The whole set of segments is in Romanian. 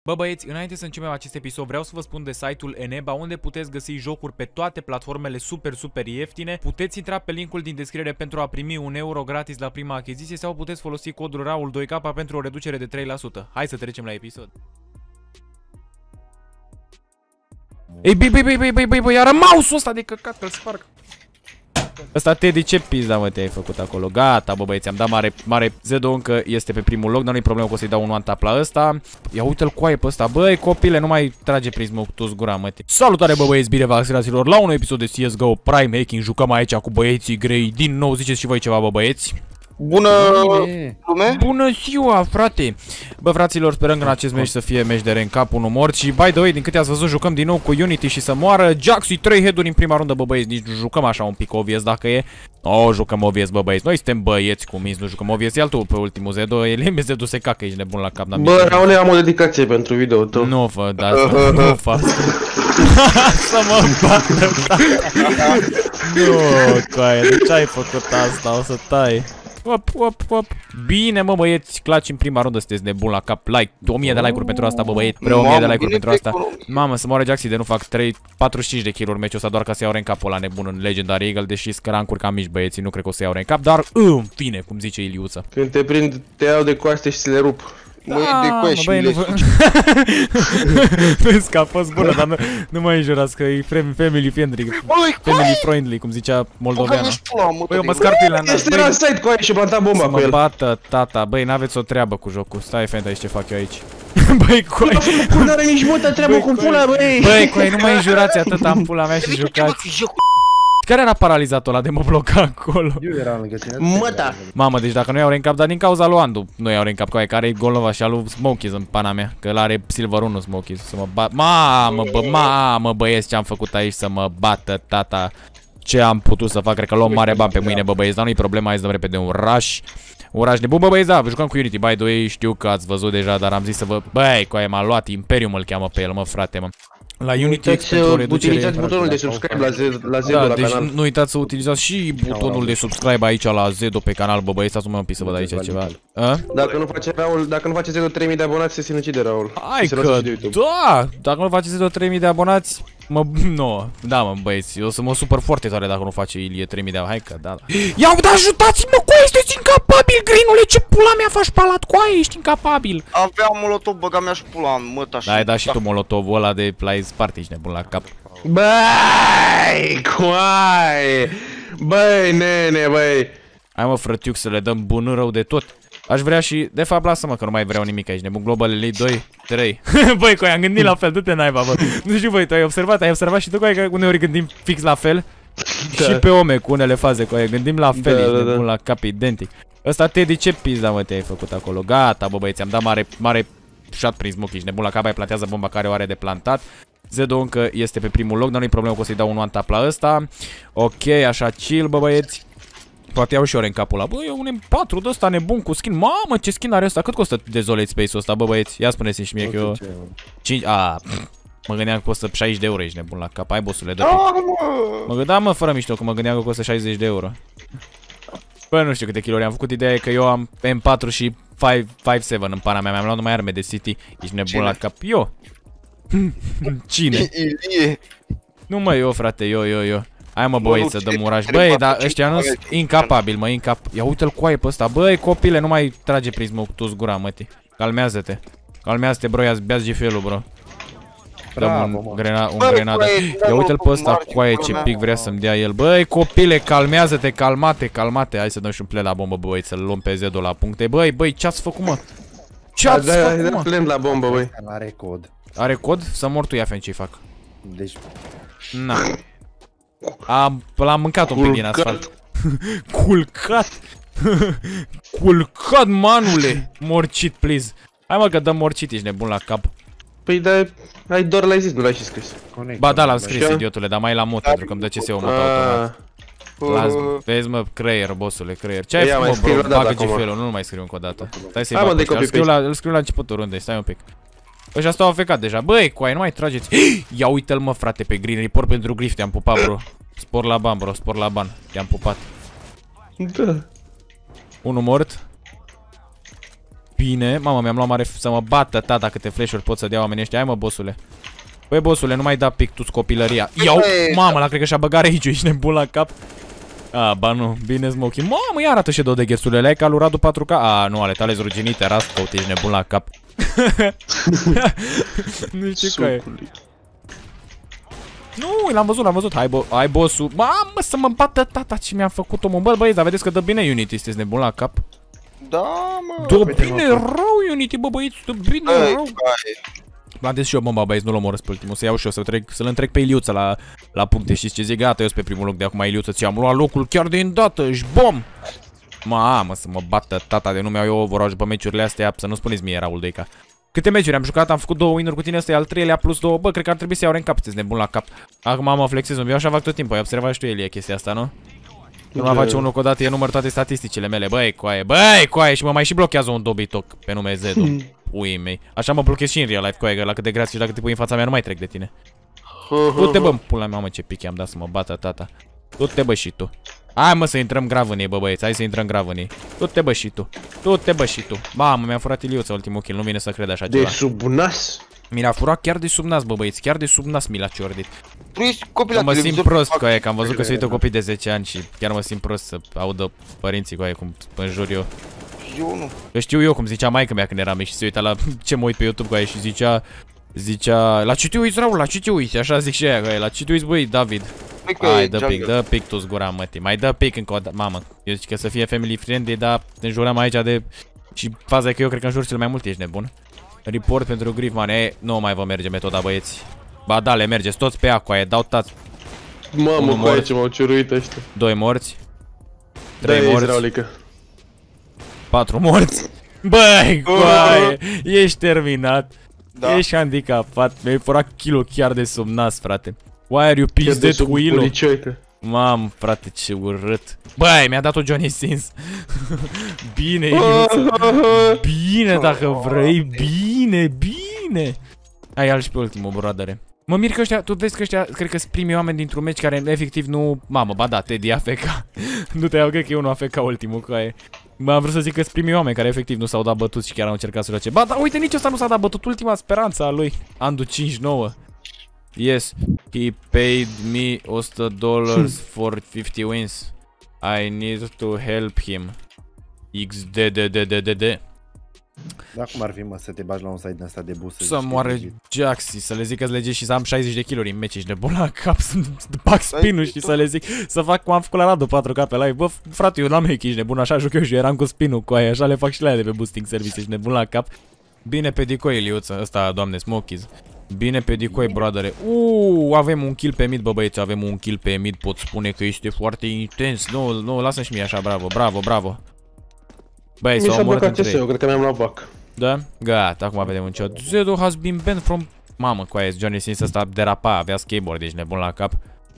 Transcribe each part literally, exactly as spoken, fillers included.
Bă băieți, înainte să începem acest episod vreau să vă spun de site-ul Eneba, unde puteți găsi jocuri pe toate platformele super super ieftine. Puteți intra pe linkul din descriere pentru a primi un euro gratis la prima achiziție sau puteți folosi codul Raul doi K pentru o reducere de trei la sută. Hai să trecem la episod. Ei, băi, băi, băi, băi, băi, băi, băi, iară mouse-ul ăsta de căcat, că-l sparg. Ăsta Teddy, ce pizda mă te-ai făcut acolo? Gata, bă băieți, am dat mare, mare. Zedo încă este pe primul loc, dar nu-i problemă că o să-i dau un one-tap la ăsta. Ia uite-l coaie pe ăsta, băi copile, nu mai trage prismul tu gura, mă te. Salutare bă băieți, bine vă la un episod de C S G O Prime Hacking. Jucăm aici cu băieții grei din nou, ziceți și voi ceva bă băieți. Bună lume! Bună ziua, frate! Bă, fraților, sperăm că în acest meci să fie meci de rank-up, unul mort. Și, by the way, din câte ați văzut, jucăm din nou cu Unity și să moară. Jaxi, trei head-uri în prima rundă, bă băieți. Nici jucăm așa un pic obvious dacă e. O, jucăm obvious, bă băieți. Noi suntem băieți cu minți, nu jucăm obvious. Ia-l tu pe ultimul Zedo, el Zedo se cacă, ești nebun la cap. Bă, Raule, am o dedicație pentru video tău. Nu fă, da, nu fă. Să mă bată. Nu, coaie, de ce ai făcut asta? O să tai. Op, op, op. Bine, mă băieți, claci în prima rundă, sunteți nebun la cap. Like, o mie de like-uri pentru asta, bă băieți. Vreau o mie de like-uri pentru asta. Mamă, să moară Jaxi de nu fac trei, patruzeci și cinci de kill-uri meciul ăsta, doar ca să iau rank-up-ul ăla nebun în Legendary Eagle, deși scărancuri ca mici băieții, nu cred că o să iau rank-up, dar în fine, cum zice Iliuță. Când te prind, te iau de coaste și să le rup. Mă iei de coaie și le suci. Vezi că a fost bună, dar nu, nu mă înjurați că e family friendly, family friendly, cum zicea moldoveana. Băi, eu mă scar pe la nas. Este la site coaie și planta bomba cu el. Mă bată tata, băi, n-aveți o treabă cu jocul. Stai, fenta, aici ce fac eu aici. Băi, coaie. Nu are nici multă treabă cu pula, băi. Băi, coaie, nu mă înjurați atât, am pula mea și jucați. Care era paralizatul ăla de mă bloca acolo? Eu eram lângă tine. Mă, da. Mamă, deci dacă nu iau rank-up, dar din cauza lui Andu nu iau rank-up, coaie, care e Golova și alu Smokies în pana mea, că el are Silver unu Smokies, să mă bat. Mamă, bă, mamă, băieți, ce am făcut aici să mă bată tata. Ce am putut să fac, cred că luăm mare bani pe mâine, bă băieți, dar nu-i problema, hai să dăm repede un rush. Un rush nebun, bă băieți, da, jucăm cu Unity, by the way, știu că ați văzut deja, dar am zis să vă... Băi, coaie, m-a luat, Imperium îl cheamă pe el, mă, frate, mă. La Unity utilizați butonul de subscribe la Zedo la, Zedo da, la deci canal. Nu uitați să utilizați și butonul de subscribe aici la Zedo pe canal, bă băieți, stați un pic să văd aici ceva. A? Dacă nu face Raul, dacă nu face Zedo trei mii de abonați, se sinucide Raul. Hai că, da, dacă nu face Zedo trei mii de abonați, mă, nu, da mă băieți, eu o să mă supăr foarte tare dacă nu face Ilie trei mii de abonați, hai că, da, da. Ia uite, ajutați-mă, coaie, sunteți incapabil, Greenule, ce pula mea faci palat, coaie, ești incapabil. Aveam molotov, băga mea și pula în măta și... Da, ai dat și tu molotovul ăla de la Sparti, ești nebun la cap. Băi, coaie, băi, nene, băi. Hai mă, frătiuc, să le dăm bun rău de tot. Aș vrea și, de fapt, lasă-mă că nu mai vreau nimic aici, nebun. Global Elite doi, trei. Băi, coi, am gândit la fel, du-te naiba, bă. Nu știu, băi, tu ai observat, ai observat și tu, coi, că uneori gândim fix la fel. Da. Și pe ome cu unele faze, coi, gândim la fel, da, ești da, nebun, da. La cap identic. Ăsta Teddy, ce pizda, mă, te-ai făcut acolo? Gata, bă, băieți, am dat mare, mare shot prin smoke, ești nebun, la cap, ai plantează bomba care o are de plantat. Zedo încă este pe primul loc, dar nu-i problemă că o să-i dau un one-tap la ăsta. Ok, așa, chill, bă, băieți. Poate iau și ori în capul ăla. Bă, e un M patru de ăsta nebun cu skin. Mamă, ce skin are ăsta? Cât costă Desolate Space-ul ăsta, bă băieți? Ia spuneți-mi și mie că eu... cinci... A, mă gândeam că costă șaizeci de euro, ești nebun la cap. Hai, bossule, dă-te. Mă gândeam, mă, fără mișto, că mă gândeam că costă șaizeci de euro. Bă, nu știu câte kilori am făcut. Ideea e că eu am M patru și cinci șapte în pana mea. Mi-am luat numai arme de City. Ești nebun la cap. Eu. Cine? Nu mă, eu, frate, eu, eu, eu. Hai mă băieți să dăm uraj. Băi, dar ăștia nu sunt incapabil, mă, incap. Ia uite-l coaie pe ăsta. Băi, copile, nu mai trage prismul tu gura, mătii. Calmează-te. Calmează-te, bro, ia-ți beați G F L-ul, bro. Dăm un, grena un grenadă. Ia uite-l pe ăsta coaie, ce pic vrea să-mi dea el. Băi, copile, calmează-te, calmate, calmate. Hai să dăm și un play la bombă, băieți, să-l luăm pe Zedo la puncte. Băi, băi, ce-ați făcut, mă? Ce-ați făcut, mă? Play la bombă, băi. Are cod. Are cod? Să mor tu, ia fe ce-i fac. Deci... Na. Am, l-am mâncat un pic din asfalt. Culcat. Culcat, manule. Morcit, please. Hai mă că dăm morcit, ești nebun la cap. Păi da, ai doar l-ai zis, nu l-ai și scris. Ba da, l-am scris, idiotule, dar mai la mod pentru că îmi dă C S-ul mut automat. Vezi mă, creier, bossule, creier. Ce ai făcut, bro? Bagă G F L-ul, nu mai scriu încă o dată. Stai să-i bag pe ăștia, îl scriu la începutul rundei, stai un pic. Ăștia stau afecat deja, băi, coaie, nu mai trageți. Ia uite-l mă, frate, pe green, report pentru Griff, te-am pupat, bro. Spor la ban, bro, spor la ban, te-am pupat. Da. Unul mort. bine. Mamă, mi-am luat mare să mă bată tata câte flash-uri pot să dea oamenii ăștia. Hai mă, bossule. Băi, bossule, nu mai da pic tu copilăria. Iau, mamă, la cred că și-a băgat rage-ul, ești nebun la cap. A, ba nu, bine Smokey. Mamă, ia arată shadow de ghețurile, le ai ca lui Radu patru K. A, nu, ale tale zruginite, Rastcoat, ești nebun la cap. Nu știu că e. Nu, l-am văzut, l-am văzut. Hai, bo hai boss-ul. Mamă, să mă bată tata ce mi-am făcut omul. Bă, băieți, dar vedeți că dă bine Unity, sunteți nebun la cap. Da, mă. Dă bine rău Unity, bă, băieți, dă bine rău. M-am des și eu bomba, băieți, nu-l omorăs pe ultimul. Să iau și eu, să-l să întrec pe Iliuță la, la puncte. Știți ce zic? Gata, eu sunt pe primul loc de acum, Iliuță, ți-am luat locul chiar de îndată, și bom! Mamă, să mă bată tata de nu mi-au eu overwatch pe meciurile astea, să nu spuneți mie, Raul Deica. Câte meciuri am jucat? Am făcut două win-uri cu tine, ăsta e al treilea plus două. Bă, cred că ar trebui să iau rank cap, sunteți nebun la cap. Acum mă flexez un pic, așa fac tot timpul. Ai observat și tu, Elie, chestia asta, nu? Nu mai face unul cu o dată, e număr toate statisticile mele. Băi, coaie, băi, coaie, și mă mai și blochează un Dobitoc pe nume Zedu. Ui mei. Așa mă blochez și în real life, coaie, că la cât de grație și dacă te pui în fața mea nu mai trec de tine. Du-te, bă, pula mea, mă, ce pic i-am dat să mă bată tata. Du-te, bă, și tu. Hai, mă, să intrăm grav în ei, bă, băieți, hai să intrăm grav în ei. Du-te, bă, și tu. Du-te, bă, și tu. Mamă, mi-a furat Iliuță ultimul kill, nu vine să cred așa ceva. De sub nas? Mi l-a furat chiar de sub nas, bă, băieți, chiar de sub nas mi l-a ciordit. Tu ești copil la mă simt televizor, prost, fac- coaie, că am văzut că se uită copii de zece ani și chiar mă simt prost să audă părinții, coaie, cum înjur eu. Eu nu. Eu știu eu cum zicea maică mea când eram mic și se uita la ce mă uit pe YouTube, coaie, și zicea, zicea, la ce te uiți, Raul, la ce te uiți, așa zic și aia, coaie, la ce te uiți, băi, David. Hai, dă pic, dă pic tu zgura, mătii, mai dă pic încă o dată, mamă, eu zic că să fie family friendly, dar înjurăm aici de... Și faza e că eu cred că înjur cel mai mult, ești nebun. Report pentru Griffman, e, nu mai vă merge metoda, băieți. Ba da, le mergeți toți pe aqua, dau tați. Mamă, coaie, ce m-au ciuruit ăștia. Doi morți. Trei morți. Hidraulică. Patru morți. Băi, coaie, ești terminat. Da. Ești handicapat, mi-ai furat kill-ul chiar de sub nas, frate. Why are you pissed dead cu Ilo? Mam, frate, ce urât. Băi, mi-a dat-o Johnny Sins. Bine, Iliuță. Bine, dacă vrei, bine, bine. Hai, al și pe ultimul, brodere. Mă mir că ăștia, tu vezi că ăștia, cred că sunt primii oameni dintr-un meci care efectiv nu... Mamă, ba da, Teddy A F K. Nu te iau, cred că e unul A F K ultimul, cu aia. M-am vrut să zic că sunt primii oameni care efectiv nu s-au dat bătuți și chiar au încercat să joace. Ba da, uite, nici ăsta nu s-a dat bătut, ultima speranță a lui. Andu cinci nouă. Yes, he paid me one hundred dollars for fifty wins. I need to help him. X D D D D D D. Da, cum ar fi, mă, să te bagi la un site din ăsta de bus? Să moară Jaxi, să le zic că-ți lege și să am șaizeci de kilori în meci, ești nebun la cap, să bag spinul și să le zic, să fac cum am făcut la Radu patru K pe live. Bă, frate, eu n-am hack, ești nebun, așa juc eu și eram cu spinul cu aia, așa le fac și la aia de pe boosting service, ești nebun la cap. Bine pe decoy, Iliuță, ăsta, doamne, Smokies. Bine pe decoy, brodere. Uuu, avem un kill pe mid, bă, băieți, avem un kill pe mid, pot spune că este foarte intens. Nu, nu, lasă-mi și mie așa, bravo, bravo, bravo. Băi, s-au omorât între ei. Eu cred că mi-am luat bac. Da? Gata, acum vedem un shot. Zedo has been banned from... Mamă, coaie, Johnny Sins ăsta derapa, avea skateboard, ești nebun la cap.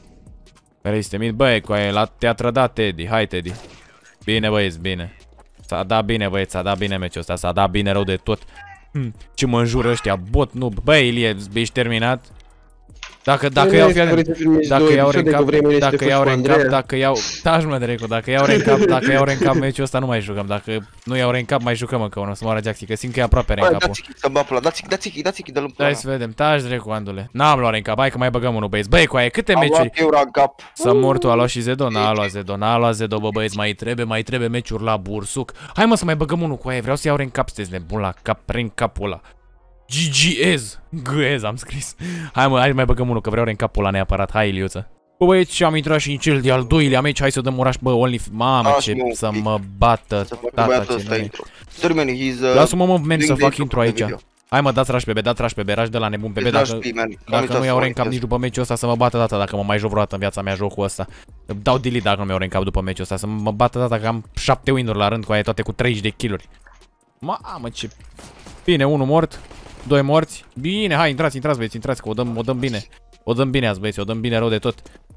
Care este mid? Băi, coaie, te-a trădat Teddy, hai Teddy. Bine, băieți, bine. S-a dat bine, băieți, s-a dat bine meciul ăsta, s-a dat bine rău de tot. Hm, ce mă înjură ăștia, bot, nu. Băi, Ilie, ești terminat? Dacă, dacă iau, dacă iau rank-up, dacă iau rank-up, dacă iau... Taci mă, Drecu, dacă iau rank-up, dacă iau rank-up meciul ăsta nu mai jucăm, dacă nu iau rank-up mai jucăm încă unul, să moară Jaxi, că simt că e aproape rank-up-ul. Dați-i să bă pula, dați-i, dați-i, dați-i, dă-l-mi pula. Hai să vedem, taci Drecu, andule. N-am luat rank-up, hai că mai băgăm unul, băieți. Băi, coaie, câte meciuri? Am luat eu rank-up. Să mor tu, a luat și Zedo, n-a luat Zedo, n-a luat Zedo, bă băieți, mai trebuie, mai trebuie meciuri la bursuc. Hai mă să mai băgăm unul cu aia, vreau să iau rank-up, sunteți nebun la cap, rank-up-ul ăla. G G Ez, G-Ez am scris. Hai mă, hai mai băgăm unul, că vreau rank-up-ul ăla neapărat, hai Iliuță. Bă băieți, și am intrat și în cel de-al doilea meci, hai să dăm oraș, bă, only... Mamă, ce să mă bată, tata, ce nu. Lasă-mă, mă, men, să fac intro aici. Hai mă, dați raș pe B, dați raș pe B, raș de la nebun pe B, dacă, dacă nu iau rank-up nici după meciul ăsta, să mă bată data, dacă mă mai joc vreodată în viața mea jocul ăsta. Dau delete dacă nu iau rank-up după meciul ăsta, să mă bată data că am șapte win-uri la rând cu aia toate cu treizeci de kill-uri. Mamă, ce... Bine, unul mort, doi morți. Bine, hai, intrați, intrați, băieți, intrați, că o dăm, o dăm bine. O dăm bine azi, băieți, o dăm bine rău de tot.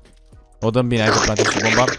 O dăm bine, hai că plantez și bomba.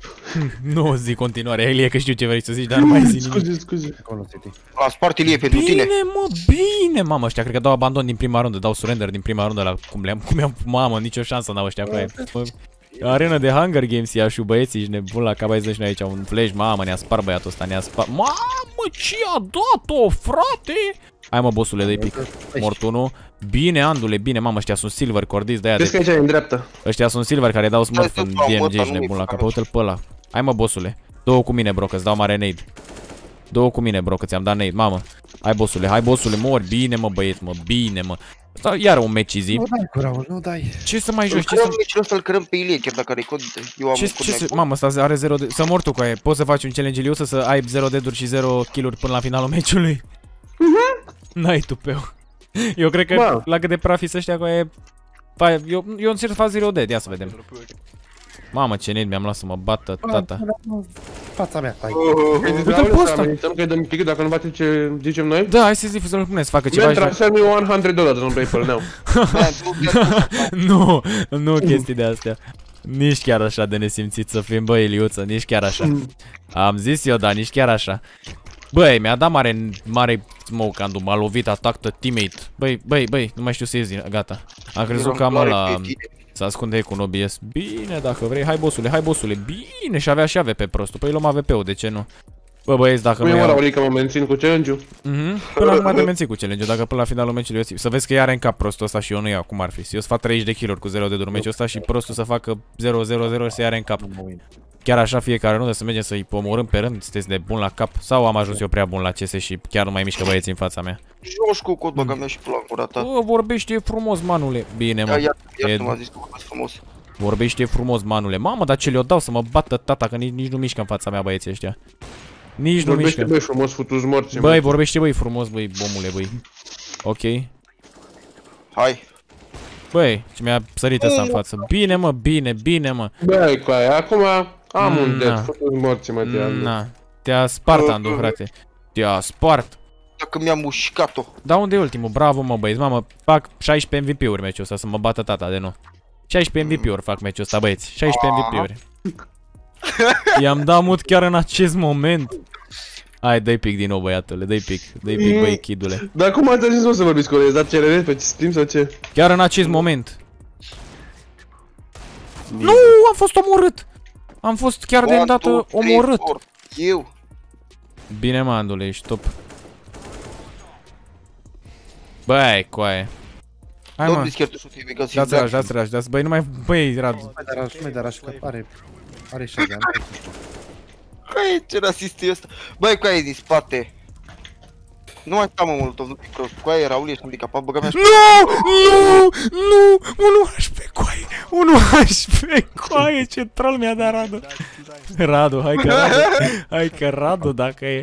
Nu zic continuare, Elie, că știu ce vrei să zici, dar nu mai zic nimic. Scuze, scuze. A spart Ilie pentru tine. Bine, mă, bine, mamă, ăștia cred că dau abandon din prima rundă, dau surrender din prima rundă la cum le-am, cum i-am, mamă, nicio șansă n-au ăștia cu aia. Arena de Hunger Games, ia și băieții, ești nebun la cap, ai zis și noi aici un flash, mamă, ne-a spart băiatul ăsta, ne-a spart. Mamă, mă, ce a dat-o, frate? Hai mă, bossule, dă-i pic. Mort unul. Bine, Andule, bine, mamă, ăștia sunt silver cordiți de-aia. Vezi că aici e în dreapta. Ăștia sunt silver care dau smurf în D M G și nebun la cap. Uite-l pe ăla. Hai mă, bossule. Două cu mine, bro, că-ți dau mare nade. Două cu mine, bro, că ți-am dat nade, mamă. Hai, bossule, hai, bossule, mori. Bine, mă, băieți, mă, bine, mă. Asta iar un match easy. Nu dai cu Raul, nu dai. Ce să mai joci? Ce Să să... meciul ăsta îl cărăm pe Ilie, chiar dacă are cod. Eu am Ce, un cod ce mai să... bun. Mamă, asta are zero de... Să mor tu cu aia. Poți să faci un challenge Iliuță să ai zero deaduri și zero kill-uri până la finalul meciului? N-ai tupeu. Eu cred că Bă. la cât de prafis ăștia cu aia... Eu, eu încerc să fac zero dead, ia să vedem. Mamă, ce net mi-am luat să mă bată tata. Fața mea, hai. Uite-l pe ăsta. Amenințăm că îi dăm pic dacă nu face ce zicem noi. Da, hai să-ți să-l puneți, să facă ceva. Man, transfer me one hundred dollars on PayPal now. Nu, nu chestii de astea. Nici chiar așa de nesimțit să fim, bă, Iliuță, nici chiar așa. Am zis eu, da, nici chiar așa. Băi, mi-a dat mare, mare smoke andu, m-a lovit, atactă teammate. Băi, băi, băi, nu mai știu să ies din, gata. Am crezut că am ăla, să ascunde cu un O B S. Bine, dacă vrei, hai bossule, hai bossule, bine, și avea și A V P prostul, păi luăm A V P-ul, de ce nu? Bă, băieți, dacă Păi nu mă, iau... Raul, că mă mențin cu challenge-ul. Mhm, până acum te menții cu challenge-ul, dacă până la finalul meciului să vezi că iar în cap prostul ăsta și eu nu iau, cum ar fi. Eu să fac treizeci de kill-uri cu zero de dur meciul ăsta și prostul să facă zero zero zero și să iare în cap. Chiar așa fiecare rundă să mergem să-i omorâm pe rând, sunteți de bun la cap? Sau am ajuns eu prea bun la C S și chiar nu mai mișcă băieții în fața mea? Joci cu cod, băga mea și pe la gura ta. Bă, vorbește frumos, manule. Bine, mă. Iar, iar E- tu m-a zis că vorbesc frumos. Vorbește frumos, manule. Mamă, dar ce le-o dau să mă bată tata, că nici, nici nu mișcă în fața mea băieții ăștia. Nici nu Vorbește, mișcă. băi, frumos, futu-ți morți. mă. Băi, vorbește, băi, frumos, băi, bomule, băi. Ok. Hai. Băi, ce mi-a sărit ăsta în față. Bine, mă, bine, bine, mă. Băi, cu aia, acum am un Na. dead, futu-ți morți, mă, te-am. Na. Te-a spart, Andu, frate. Te-a spart. Dacă mi-am mușcat-o. Da, unde e ultimul? Bravo, mă, băieți. Mamă, fac șaisprezece M V P-uri meciul ăsta, să mă bată tata de nu. șaisprezece M V P-uri fac meciul ăsta, băieți. șaisprezece M V P-uri. I-am dat mut chiar în acest moment. Hai, dă-i pic din nou, băiatule, dă-i pic, dă-i pic, băi, kidule. Dar cum ați zis nu să vorbiți cu el? Dat C R R pe Steam sau ce? Chiar în acest moment. Nu, am fost omorât. Am fost chiar de îndată omorât. Eu. Bine, mă, Andule, ești top. Băi, coaie. Hai, Don't mă. be scared to shoot him because he's Dați raș, back. dați raș, dați. Băi, nu mai... Băi, Radu. Mai dar aș, mai dar aș, că are, are șase ani. Hai, ce rasist e ăsta. Băi, cu aia e din spate. Nu mai sta, mă, Molotov, nu fi prost. Cu aia e Raul, ești handicapat, băga mea și... Nu! Nu! Nu! unu H P coaie! unu H P coaie! Ce troll mi-a dat Radu! Radu, hai că Radu! Hai că Radu, dacă e...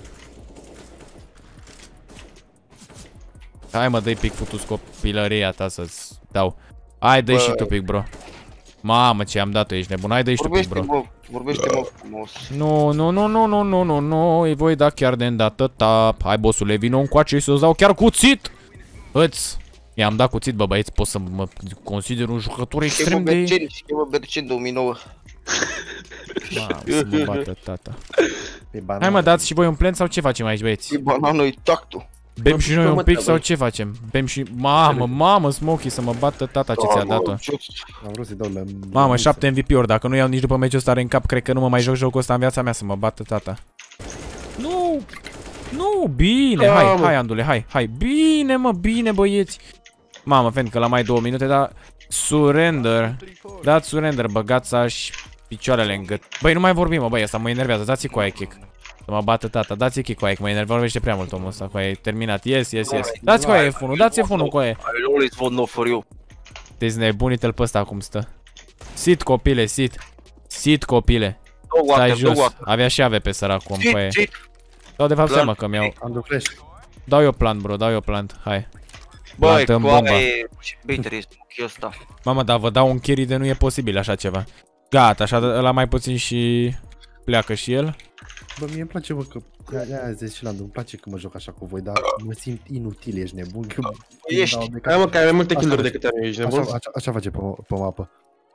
Hai mă, dă-i pic futus copilăria ta să-ți dau. Hai, dă-i și tu pic, bro. Mamă, ce am dat-o, ești nebun. Hai, dă-i și tu pic, Vorbește, bro. mă, vorbește-mă frumos. Nu, nu, nu, nu, nu, nu, nu, nu, îi voi da chiar de îndată tap. Hai, bossule, vino încoace și să-ți dau chiar cuțit. Îți. I-am dat cuțit, bă, băieți, pot să mă consider un jucător extrem de... Berceni, schemă Berceni două mii nouă. Mamă, să mă bată tata. Pe banană. Hai mă, dați și voi un plen sau ce facem aici, băieți? E banană, e tactul. Bem și noi un mă, pic da, sau băi. ce facem? Bem și... Mamă, mamă, Smokey, să mă bată tata ce ți-a dat-o. Am vrut să-i dau la... Mamă, șapte M V P-uri, dacă nu iau nici după meciul ăsta în cap, cred că nu mă mai joc jocul ăsta în viața mea să mă bată tata. Nu! Nu, bine, hai, Mamă. hai, Andule, hai, hai, bine, mă, bine, băieți. Mamă, fiindcă la mai două minute, dar... Surrender. Dați surrender, băgați-și picioarele în gât. Băi, nu mai vorbim, mă, băi, asta mă enervează, dați-i cu aia kick. Să mă bată tata, dați-i kick cu aia, că mă enervește prea mult omul ăsta, cu aia, e terminat, yes, yes, yes. Dați cu aia F unu, dați F unu cu aia. I always vote no for you. Deci nebunite-l pe ăsta cum stă. Sit, copile, sit. Sit, copile. Dă Stai water, dă jos. water. Avea și ave pe săracul om cu aia. Sit, sit. Sau de fapt Plant. seama că mi-au... Am de flash. Dau eu plant, bro, dau eu plant, hai. Băi, Plantăm bomba. coaie, ce baiter e smoky ăsta. Mamă, dar vă dau un carry de nu e posibil așa ceva. Gata, așa ăla mai puțin și... Pleacă și el. Bă, mie îmi place, bă, că... Aia zis și Landu, îmi place că mă joc așa cu voi, dar mă simt inutil, ești nebun. Că Ești. îmi dau de Hai mă, că ai mai multe Asta kill-uri face. decât am eu, ești nebun? Așa, așa, așa face pe, pe mapă.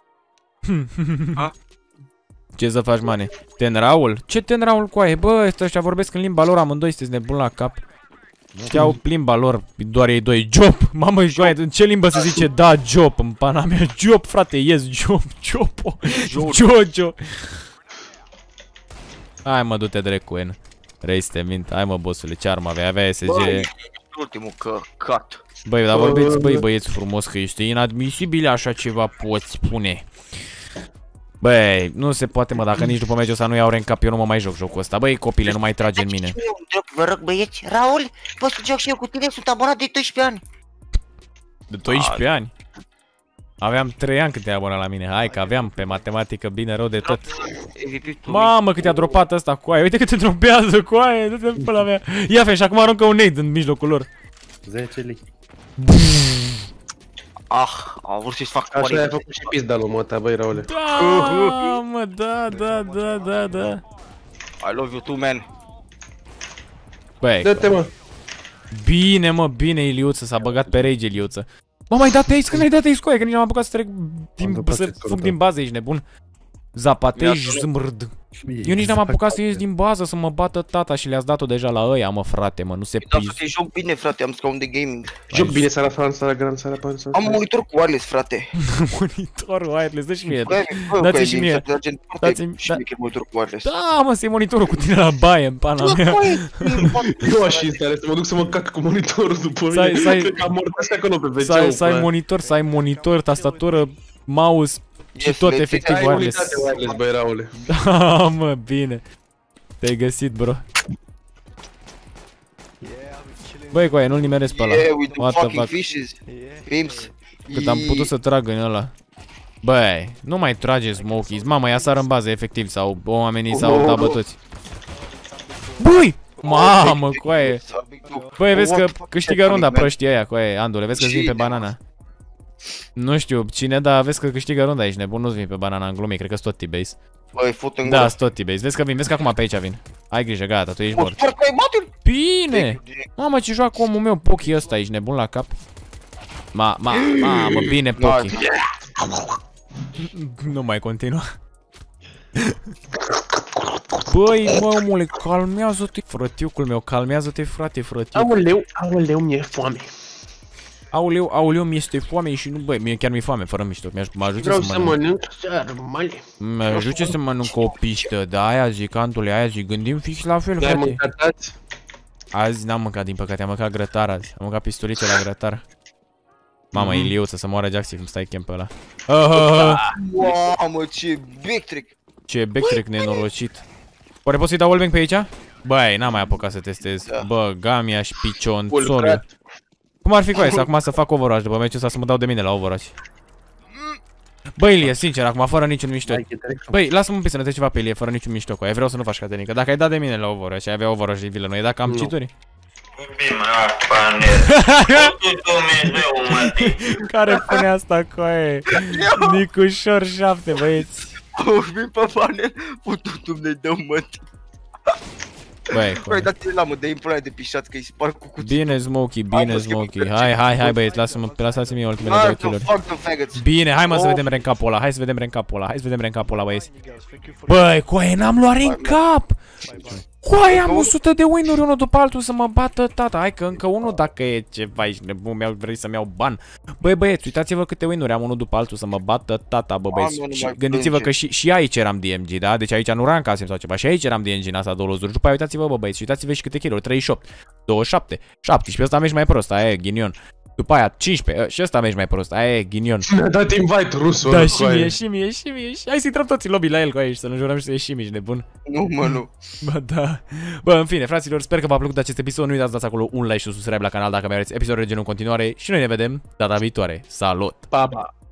Ce să faci, mane? Ten Raul? Ce Ten Raul cu aia? Bă, ăștia vorbesc în limba lor amândoi, sunteți nebun la cap. Știau limba lor, doar ei doi. Job! Mamă, joaie, în ce limbă se zice da, job? În pana mea, job, frate, yes, job, job, jojo. Hai mă, du-te drept cu N. Vrei să te mint? Hai mă, bossule, ce armă aveai? Avea S G... Băi, ultimul căcat. Băi, dar vorbiți, băi, băieți frumos, că este inadmisibil așa ceva poți spune. Băi, nu se poate, mă, dacă nici după meciul ăsta nu iau rank cap, eu nu mă mai joc jocul ăsta. Băi, copile, nu mai trage în mine. Vă rog, băieți, Raul, poți să joc și eu cu tine? Sunt abonat de doisprezece ani. De doisprezece ani? Aveam trei ani cât te abonat la mine. Hai că aveam pe matematică bine rău de tot. Mamă, cât i-a dropat ăsta cu aia. Uite cât te dropează cu aia. Du-te în pula mea. Ia fe, și acum aruncă un nade în mijlocul lor. zece lei. Ah, au vrut să-și fac așa ai făcut și pizda lui măta, băi, Raule. Da, mă, da, da, da, da, da. I love you too, man. Băi, Dă-te, mă. bine, mă, bine, Iliuță, s-a băgat pe rage, Iliuță. Mă, mai dat aici, când ai dat aici cu aia, că nici n-am apucat să trec din, să fug din bază, ești nebun. Zapatej, zâmbrd. Eu nici n-am apucat să ies din bază, să mă bată tata și le-ați dat-o deja la ăia, mă, frate, mă, nu se Da, piz. să joc bine, frate, am scaun de gaming. Joc bine seara fan, seara grand, seara pan, seara... Am un monitor cu wireless, frate. Monitorul wireless, dă și mie. Băi, bă, Dați-mi băi, și din mie. Fiat Argent, foarte Dați-mi- șmecher monitor cu wireless. Da, mă, să-i monitorul cu tine la baie, în pana mea. Eu aș instale, să mă duc să mă cac cu monitorul după Să ai- mine. să ai- Cred că am mort acolo pe Să ai, ve ce-ul, să ai bă. monitor, să ai monitor, tastatură, mouse și Yes, tot le- efectiv Ai wireless. unitate wireless, băi, Raule. Da, mă, bine. Te-ai găsit, bro. Băi, coaie, nu-l nimeresc pe ăla. Yeah, with the What the fucking fuck? fishes. Pims. Cât am putut să trag în ăla. Băi, nu mai trage smokies. Mamă, ia sară în bază, efectiv, sau oamenii s-au dat bătuți. Băi! Mamă, coaie. Băi, vezi că câștigă runda proștii ăia, coaie, Andule, vezi că-ți vin pe banana. Nu știu cine, dar vezi că câștigă runda, ești nebun, nu-ți vin pe banana în glumii, cred că-s tot T-base. Băi, fut în Da, gură. s tot T-base, vezi că vin, vezi că acum pe aici vin. Ai grijă, gata, tu ești O, mort. parcă ai bate-l. Bine! Mamă, ce joacă omul meu, Pochi ăsta, ești nebun la cap? Ma, ma, mamă, bine, Pochi. Nu mai continua. Băi, mă, omule, calmează-te, frătiucul meu, calmează-te, frate, frătiuc. Aoleu, aoleu, mi-e foame. Aoleu, aoleu, mi-este foame și nu, băi, mie chiar mi-e foame, fără mișto, mă ajute Vreau să să mănânc. mănânc sarmale. Mă ajute să mănânc o piștă, da, aia zic, Antule, aia zic, gândim fix la fel, Ai frate. mâncat azi? Azi n-am mâncat, din păcate, am mâncat grătar azi, am mâncat pistulițe la grătar. Mama, mm -hmm. Iliuță, să moară Jaxi când stai chem pe ăla. Mamă, ce backtrack. Ce backtrack nenorocit. Oare poți să-i dau wallbang pe aici? Băi, n-am mai apucat să testez. Da. Bă, gamia și picion, Full solu. crack. Cum ar fi cu aia să acum să fac Overwatch după meciul ăsta să mă dau de mine la Overwatch? Băi, Ilie, sincer, acum fără niciun mișto. Băi, lasă-mă un pic să ne trec ceva pe Ilie, fără niciun mișto cu aia. Vreau să nu faci catenică. Dacă ai dat de mine la Overwatch și ai avea Overwatch de vilă, nu e dacă am Nu. cheaturi? Bine, panel. Dumnezeu, mă, Care pune asta cu aia? Nicușor șapte, băieți. O vin pe panel, putu Dumnezeu, mă. Băi, cu Băi, aia. dați-le la mă, dă-i pula de pișat că îi spar cu cuțit. Bine, Smokey, Hai, bine, mă, Smokey. schimb Hai, hai, hai, băieți, lasă-mă, lăsați-mi ultimele două Hai, kill-uri. fuck the faggots. Bine, hai mă să Oh. vedem rank-up-ul ăla, hai să vedem rank-up-ul ăla, hai să vedem rank-up-ul ăla, băieți. Băi, coaie, n-am luat rank-up! Coaie, am o sută de win-uri unul după altul să mă bată tata. Hai că încă unul dacă e ceva, ești nebun, mi-au vrei să-mi iau ban. Băi, băieți, uitați-vă câte win-uri am unul după altul să mă bată tata, bă, băieți. Doamne, nu Și mai gândiți-vă plânge. că și, și aici eram D M G, da? Deci aici nu rankasem sau ceva, și aici eram D M G în asta două lozuri. După aia uitați-vă, bă, băieți, și uitați-vă și câte kill-uri, treizeci și opt, douăzeci și șapte, șaptesprezece, ăsta mergi mai prost, aia e ghinion. După aia cincisprezece, și ăsta mergi mai prost, aia e ghinion. Mi-a dat invite rusul Da, ăla și cu aia. mie, și mie, și mie, și... Hai să intrăm toți în lobby la el cu aia și să nu jurăm și să ieșim, ești nebun. Nu, mă, nu. Bă, da. Bă, în fine, fraților, sper că v-a plăcut acest episod. Nu uitați să dați acolo un like și un subscribe la canal dacă mai aveți episoade de genul în continuare. Și noi ne vedem data viitoare. Salut! Pa, pa.